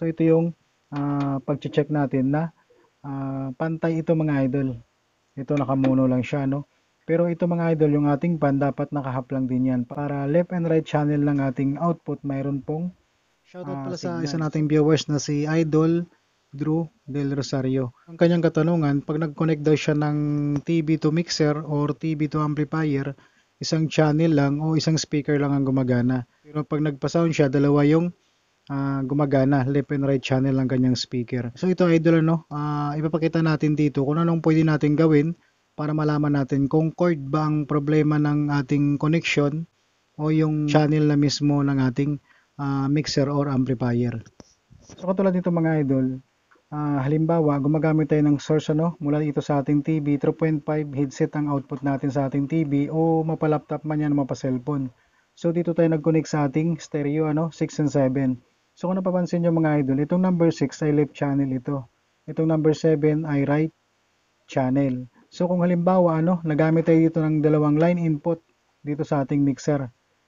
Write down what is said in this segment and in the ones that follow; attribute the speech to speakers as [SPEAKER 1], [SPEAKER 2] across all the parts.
[SPEAKER 1] So ito yung pag-check natin na pantay ito mga idol. Ito nakamono lang siya, no? Pero ito mga idol, yung ating pan dapat nakahap lang din yan. Para left and right channel ng ating output, mayroon pong shoutout pala sa isa nating viewers na si Idol Drew Del Rosario. Ang kanyang katanungan, pag nag-connect daw siya ng TV to mixer or TV to amplifier, isang channel lang o isang speaker lang ang gumagana. Pero pag nagpa-sound siya, dalawa yung gumagana, left and right channel ng kanyang speaker. So ito idol ano, ipapakita natin dito kung anong pwede natin gawin para malaman natin kung cord ba ang problema ng ating connection o yung channel na mismo ng ating mixer or amplifier. So katulad nito mga idol, halimbawa gumagamit tayo ng source ano, mula dito sa ating TV, 3.5 headset ang output natin sa ating TV o mapa-laptop man yan, mapa-cellphone. So dito tayo nag-connect sa ating stereo ano, 6 and 7. So kung napapansin nyo mga idol, itong number 6 ay left channel ito. Itong number 7 ay right channel. So kung halimbawa ano, nagamit tayo dito ng dalawang line input dito sa ating mixer.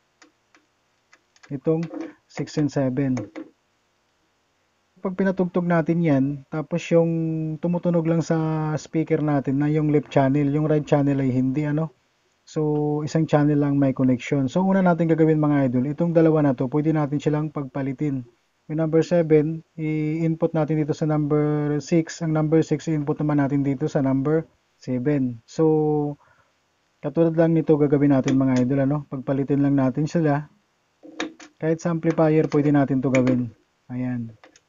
[SPEAKER 1] Itong 6 and 7. Pag pinatugtog natin yan, tapos yung tumutunog lang sa speaker natin na yung left channel, yung right channel ay hindi ano. So isang channel lang may connection. So una natin gagawin mga idol, itong dalawa na to, pwede natin silang pagpalitin. Yung number 7, i-input natin dito sa number 6. Ang number 6, i-input naman natin dito sa number 7. So, katulad lang nito gagawin natin mga idol, ano? Pagpalitin lang natin sila. Kahit sa amplifier, pwede natin to gawin. Ayan.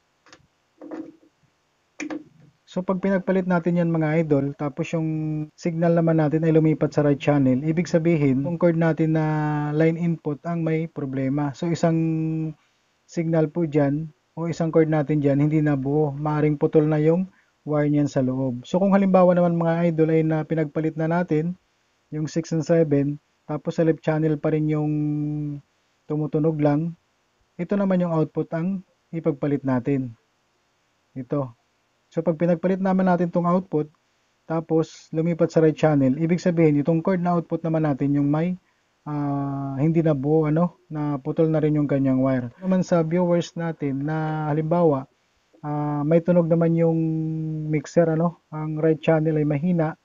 [SPEAKER 1] So, pag pinagpalit natin yan mga idol, tapos yung signal naman natin ay lumipat sa right channel, ibig sabihin, yung cord natin na line input ang may problema. So, isang signal po dyan o isang cord natin dyan hindi na buo, maaring putol na yung wire niyan sa loob. So kung halimbawa naman mga idol ay na pinagpalit na natin yung 6 and 7, tapos sa left channel pa rin yung tumutunog lang, ito naman yung output ang ipagpalit natin. Ito. So pag pinagpalit naman natin tong output, tapos lumipat sa right channel, ibig sabihin itong cord na output naman natin yung may hindi na buo ano, na putol na rin yung kanyang wire. Naman sa viewers natin na halimbawa may tunog naman yung mixer ano, ang right channel ay mahina,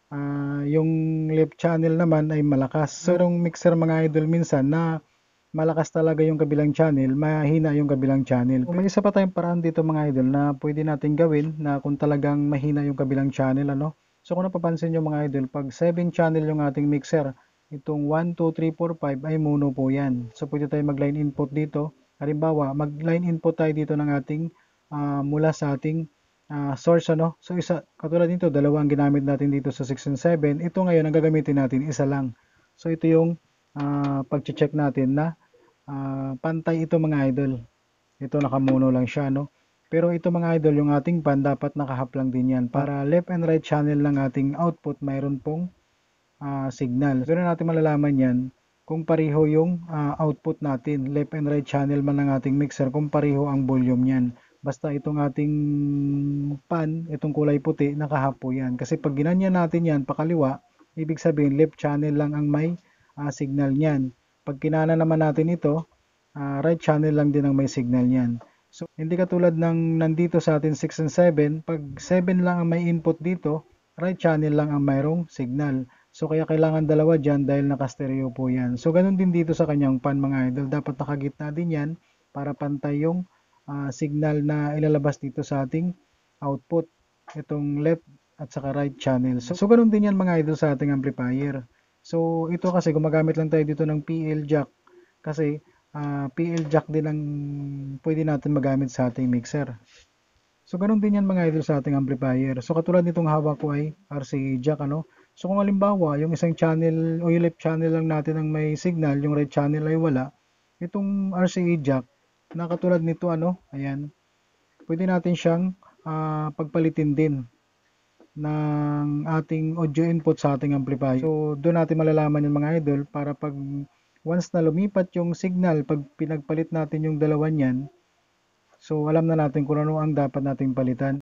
[SPEAKER 1] yung left channel naman ay malakas. So yung mixer mga idol minsan na malakas talaga yung kabilang channel, mahina yung kabilang channel. May isa pa tayong paraan dito mga idol na pwede natin gawin na kung talagang mahina yung kabilang channel ano. So kung napapansin nyo mga idol, pag 7 channel yung ating mixer, itong 1, 2, 3, 4, 5 ay mono po yan. So pwede tayo mag line input dito. Halimbawa, mag line input tayo dito ng ating mula sa ating source ano. So isa, katulad nito, dalawang ginamit natin dito sa 6 and 7. Ito ngayon ang gagamitin natin, isa lang. So ito yung pag-check natin na pantay ito mga idol. Ito nakamono lang siya no. Pero ito mga idol, yung ating pan dapat nakahap lang din yan. Para left and right channel ng ating output, mayroon pong signal. Doon natin malalaman yan kung pareho yung output natin, left and right channel man ng ating mixer, kung pareho ang volume niyan. Basta itong ating pan, itong kulay puti, nakahapo yan. Kasi pag ginanyan natin yan, pakaliwa, ibig sabihin left channel lang ang may signal niyan. Pag kinana naman natin ito, right channel lang din ang may signal niyan. So, hindi katulad ng nandito sa atin 6 and 7, pag 7 lang ang may input dito, right channel lang ang mayroong signal. So, kaya kailangan dalawa dyan dahil naka-stereo po yan. So, ganun din dito sa kanyang pan mga idol. Dapat nakagitna din yan para pantay yung signal na ilalabas dito sa ating output. Itong left at saka right channel. So ganun din yan mga idol sa ating amplifier. So, ito kasi gumagamit lang tayo dito ng PL jack. Kasi, PL jack din ang pwede natin magamit sa ating mixer. So, ganun din yan mga idol sa ating amplifier. So, katulad nitong hawak ko ay RCA jack, ano. So, kung halimbawa, yung isang channel o yung left channel lang natin ang may signal, yung right channel ay wala, itong RCA jack, na katulad nito, ano, ayan, pwede natin siyang pagpalitin din ng ating audio input sa ating amplifier. So, doon natin malalaman yung mga idol para pag once na lumipat yung signal, pag pinagpalit natin yung dalawa niyan, so alam na natin kung ano ang dapat nating palitan.